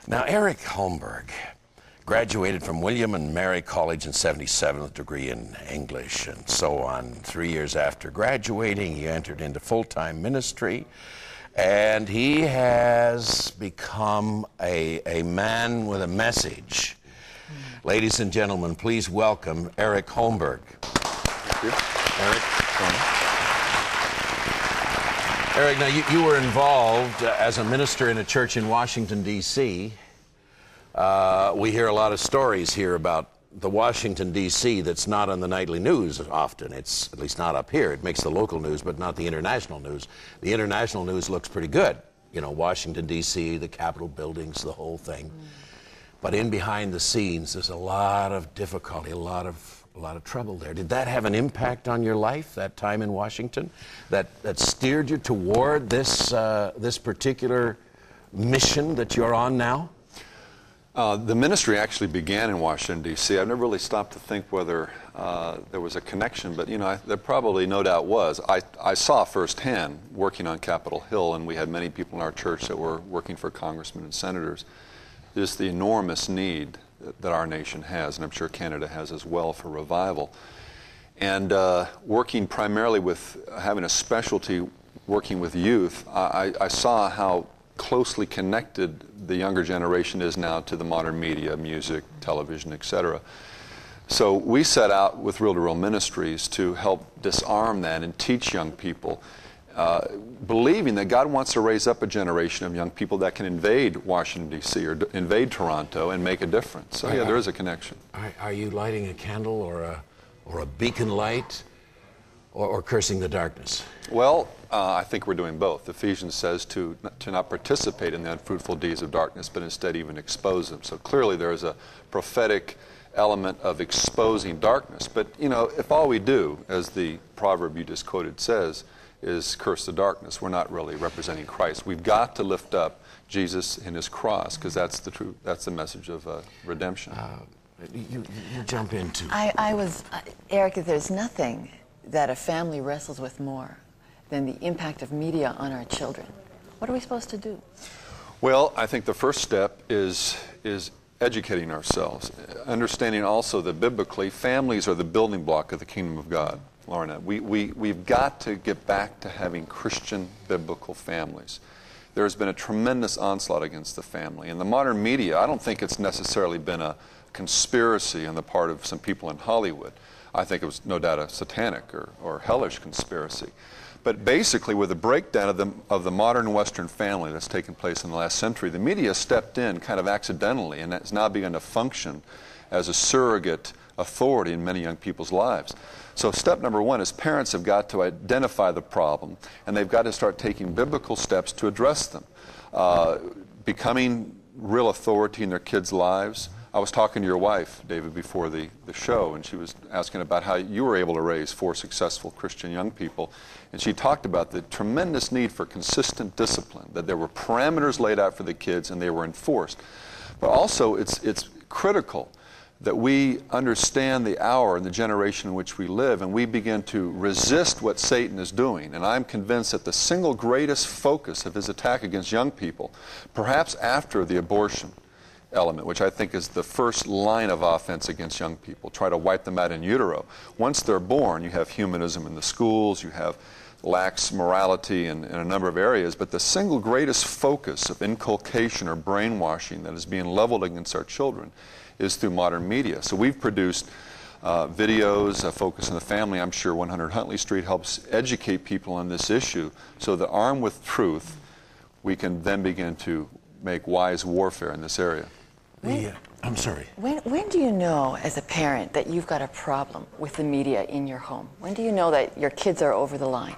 Now, Eric Holmberg graduated from William and Mary College in '77 with a degree in English and so on. 3 years after graduating, he entered into full-time ministry, and he has become a man with a message. Ladies and gentlemen, please welcome Eric Holmberg. Thank you. Eric. Eric, now you were involved as a minister in a church in Washington, D.C. We hear a lot of stories here about the Washington, D.C. that's not on the nightly news often. It's at least not up here. It makes the local news, but not the international news. The international news looks pretty good. You know, Washington, D.C., the Capitol buildings, the whole thing. But in behind the scenes, there's a lot of difficulty, a lot of trouble there. Did that have an impact on your life, that time in Washington, that steered you toward this this particular mission that you're on now? The ministry actually began in Washington, D.C. I've never really stopped to think whether there was a connection, but, you know, there probably no doubt was. I saw firsthand, working on Capitol Hill, and we had many people in our church that were working for congressmen and senators, just the enormous need that our nation has, and I'm sure Canada has as well, for revival. And working primarily with, having a specialty working with youth, I saw how closely connected the younger generation is now to the modern media, music, television, etc. So we set out with Real-to-Real Ministries to help disarm that and teach young people, believing that God wants to raise up a generation of young people that can invade Washington, D.C. or invade Toronto and make a difference. So yeah, there is a connection. Are you lighting a candle or a beacon light or cursing the darkness? Well, I think we're doing both. Ephesians says to not participate in the unfruitful deeds of darkness, but instead even expose them. So clearly there is a prophetic element of exposing darkness. But, you know, if all we do, as the proverb you just quoted says, is curse the darkness, we're not really representing Christ. We've got to lift up Jesus and his cross, because that's the truth. That's the message of redemption. You jump into. Eric, there's nothing that a family wrestles with more than the impact of media on our children. What are we supposed to do? Well, I think the first step is educating ourselves, understanding also that biblically families are the building block of the kingdom of God. Lorna, we've got to get back to having Christian biblical families. There's been a tremendous onslaught against the family. In the modern media, I don't think it's necessarily been a conspiracy on the part of some people in Hollywood. I think it was no doubt a satanic or hellish conspiracy. But basically, with the breakdown of the modern Western family that's taken place in the last century, the media stepped in kind of accidentally and has now begun to function as a surrogate authority in many young people's lives. So step number one is parents have got to identify the problem, and they've got to start taking biblical steps to address them. Becoming real authority in their kids' lives. I was talking to your wife, David, before the show, and she was asking about how you were able to raise 4 successful Christian young people. And she talked about the tremendous need for consistent discipline, that there were parameters laid out for the kids and they were enforced. But also it's critical that we understand the hour and the generation in which we live, and we begin to resist what Satan is doing. And I'm convinced that the single greatest focus of his attack against young people, perhaps after the abortion element, which I think is the first line of offense against young people, try to wipe them out in utero. Once they're born, you have humanism in the schools, you have lax morality in a number of areas, but the single greatest focus of inculcation or brainwashing that is being leveled against our children is through modern media. So we've produced videos, Focus on the Family. I'm sure 100 Huntley Street helps educate people on this issue so that armed with truth, we can then begin to make wise warfare in this area. I'm sorry. When do you know, as a parent, that you've got a problem with the media in your home? When do you know that your kids are over the line?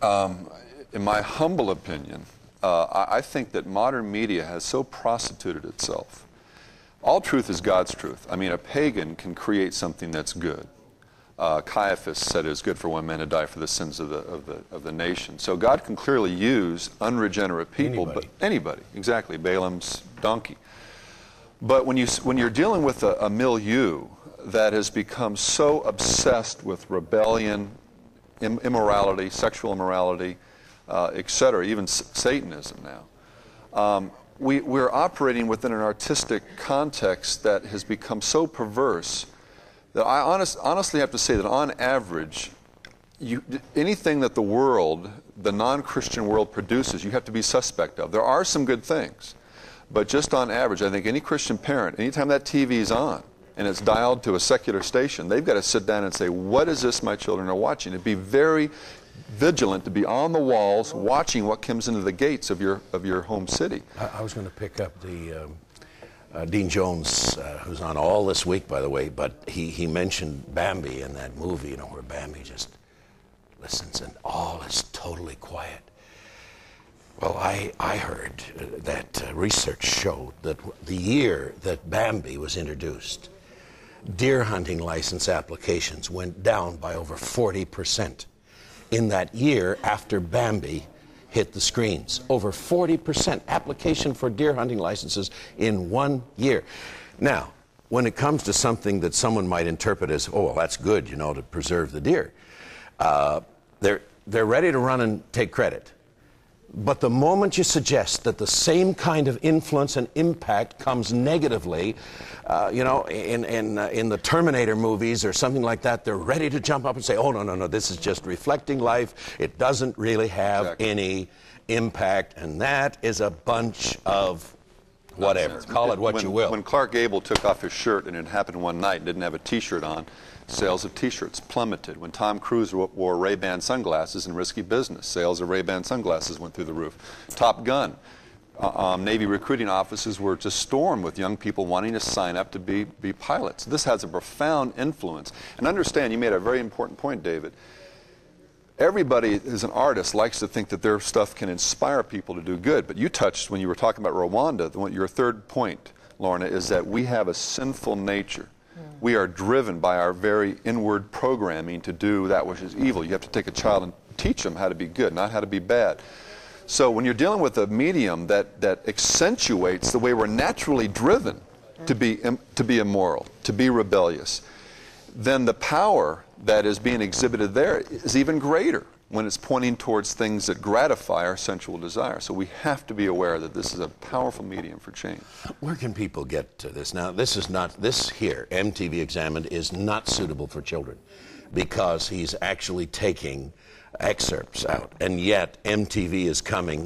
In my humble opinion, I think that modern media has so prostituted itself. All truth is God's truth. I mean, a pagan can create something that's good. Caiaphas said it was good for one man to die for the sins of the nation. So God can clearly use unregenerate people, but anybody, exactly, Balaam's donkey. But when you're dealing with a milieu that has become so obsessed with rebellion, immorality, sexual immorality, etc., even Satanism now, we're operating within an artistic context that has become so perverse that I honestly have to say that on average, anything that the world, the non-Christian world produces, you have to be suspect of. There are some good things, but just on average, I think any Christian parent, anytime that TV is on and it's dialed to a secular station, they've got to sit down and say, what is this my children are watching? And be very vigilant, to be on the walls watching what comes into the gates of your home city. I was going to pick up the Dean Jones, who's on all this week, by the way, but he mentioned Bambi in that movie, you know, where Bambi just listens and all is totally quiet. Well, I heard that research showed that the year that Bambi was introduced, deer hunting license applications went down by over 40%. In that year after Bambi hit the screens. Over 40% application for deer hunting licenses in 1 year. Now, when it comes to something that someone might interpret as, oh, well, that's good, you know, to preserve the deer, they're ready to run and take credit. But the moment you suggest that the same kind of influence and impact comes negatively, you know, in the Terminator movies or something like that, they're ready to jump up and say, oh, no, this is just reflecting life. It doesn't really have any impact. And that is a bunch of whatever. Call it what you will. When Clark Gable took off his shirt, and it happened one night, and didn't have a T-shirt on, sales of T-shirts plummeted. When Tom Cruise wore Ray-Ban sunglasses in Risky Business, sales of Ray-Ban sunglasses went through the roof. Top Gun, Navy recruiting offices were just stormed with young people wanting to sign up to be pilots. This has a profound influence. And understand, you made a very important point, David. Everybody, as an artist, likes to think that their stuff can inspire people to do good. But you touched, when you were talking about Rwanda, your third point, Lorna, is that we have a sinful nature. We are driven by our very inward programming to do that which is evil. You have to take a child and teach them how to be good, not how to be bad. So when you're dealing with a medium that accentuates the way we're naturally driven to be immoral, to be rebellious, then the power that is being exhibited there is even greater when it's pointing towards things that gratify our sensual desire. So we have to be aware that this is a powerful medium for change. Where can people get to this? Now, this here, MTV Examined, is not suitable for children because he's actually taking excerpts out. And yet, MTV is coming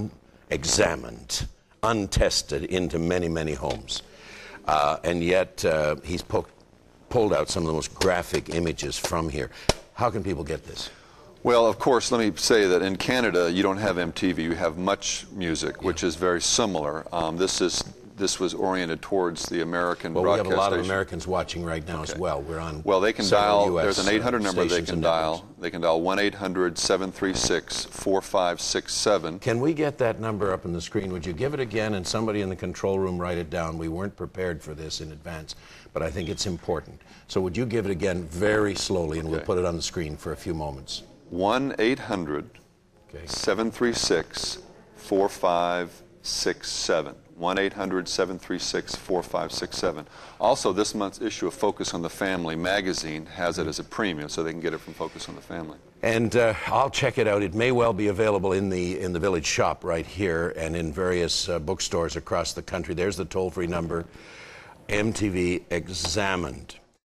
unexamined, untested into many, many homes. And yet, he's pulled out some of the most graphic images from here. How can people get this? Well, of course, let me say that in Canada, you don't have MTV. You have Much Music, which is very similar. This was oriented towards the American broadcast we have a lot station. of Americans watching right now as well. We're on. Well, they can dial. US there's an 800 number they can dial. networks. They can dial 1-800-736-4567. Can we get that number up on the screen? Would you give it again, and somebody in the control room write it down? We weren't prepared for this in advance, but I think it's important. So would you give it again very slowly, and we'll put it on the screen for a few moments. 1-800-736-4567. 1-800-736-4567. Also, this month's issue of Focus on the Family magazine has it as a premium, so they can get it from Focus on the Family. And I'll check it out. It may well be available in the village shop right here and in various bookstores across the country. There's the toll-free number, MTV Examined.